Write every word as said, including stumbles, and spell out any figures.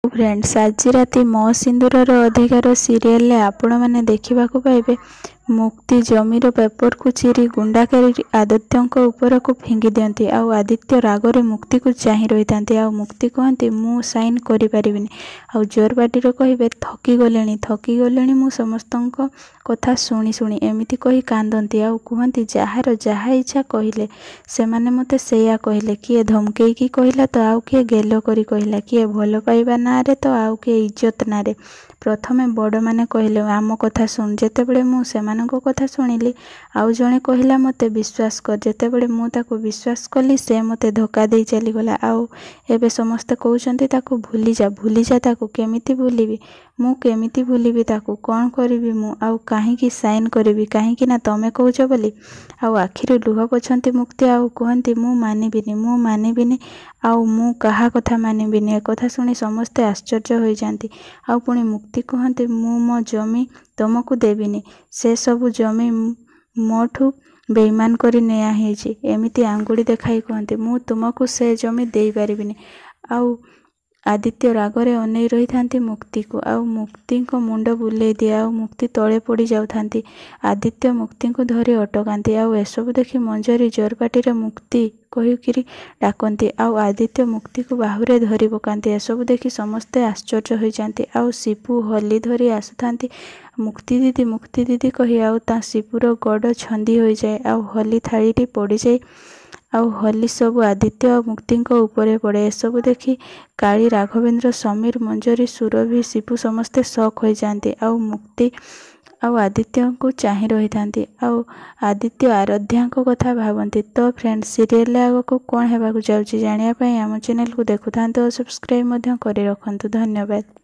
Friends आज राति मो सिंदूरर अधिकार सीरियल आपण मैंने देखा पाइबे मुक्ति जमीर पेपर को चिरी गुंडा कर आदित्य ऊपर को फिंगी दियंती आउ आदित्य रागरे मुक्ति को चाह रही था। मुक्ति कहती मु साइन करें आउ जोर बाटी कहे थकी गले थकी गले मु समस्त कथा शुणी शुणी एमती कही कांदती आउ कहती जार जहाँ इच्छा कहले से माने मते सेया कहले किए धमकेकी कहला तो आउ किए गेल करी कहला किए भल पाइबा ना रे तो आउ किए इज्जत ना रे प्रथमे बड़ माने कहले आम कथा शुण जेतेबेले मु सेमानंको कथा शुणिली आउ जणे कहला मते विश्वास कर जेतेबेले मु ताको विश्वास कली से मते धोखा दे चली गला आउ एबे समस्त कहउचंती ताको भूली जा भूली जा ताको केमिति भूलिबी मु केमिति भूलिबी ताको कोन करिवि मु आउ काहेकि साइन करिवि काहेकि ना तमे कहउछ बोली आउ आखिर लुह पछंती मुक्ति आउ कहंती मु मानिबिनी मु मानिबिनी आउ मु कहा कथा मानिबिनी ए कथा सुनी समस्ते आश्चर्य हो जाती आउ पुणी मुक्ति कहंती मु मो जमी तुमको देविनी से सबु जमी मोठू बेईमान करी नेया हेची एमिति आंगुड़ी देखाई कहंती मु तुमको से जमी देई पारिबिनी आउ आदित्य रागरे अनै रही थांती मुक्ति को आउ मुक्ति को मुंड बुले दिए आउ मुक्ति तले पड़ी जाउथांती आदित्य मुक्ति को धरी अटकांती आउ एसबु देखी मंजरी जोरपाटी मुक्ति कहीकि डाकती आउ आदित्य मुक्ति को बाहुरे धरी पकाती एसबु देखी समस्ते आश्चर्य हो जाती आउ शिपू होली धरी आसुथांती मुक्ति दीदी मुक्ति दीदी कही आउ ता शिपूर गड़ छंदी हो जाए आउ होली थाली पड़ी जाए आउ होली सबु आदित्य और मुक्ति ऊपर पड़े एसबु देखी काली राघवेंद्र समीर मंजरी सुरभि शिपू समस्ते शॉक हो जाती आउ मुक्ति आउ आदित्य को चाह रही थांती आउ आदित्य आराध्या कथा भावती। तो फ्रेंड्स सीरियल आग को कौन होगा जाऊँगी जानापी आम चैनल को देखु था और सब्सक्राइब कर रखु। धन्यवाद।